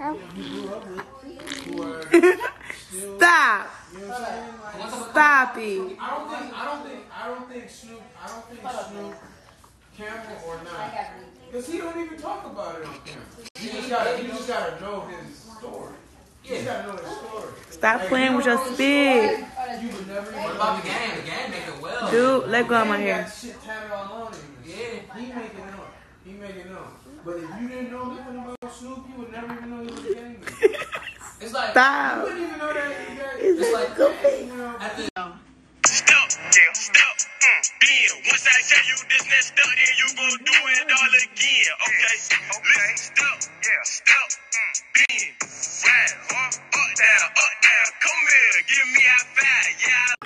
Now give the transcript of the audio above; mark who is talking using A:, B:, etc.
A: Stop. Stop it.
B: I don't think Snoop camera or not. Because he don't even talk about it on camera. You just gotta know his story. You just gotta know his story.
A: Stop playing with your spit.
C: What about the game? The game make it well.
A: Dude, let go of my hair.
B: That shit tatted all on him. Yeah. He make it up. But if you didn't know nothing about Snoop, you would never even know he was a gangster. It's like,
A: stop.
B: You wouldn't even know that he
A: it's like goofy.
D: Step. Once I tell you this next step, then you gon' do it all again. Okay. Listen, step. Then. Right. Up, down. Come here. Give me a 5. Yeah.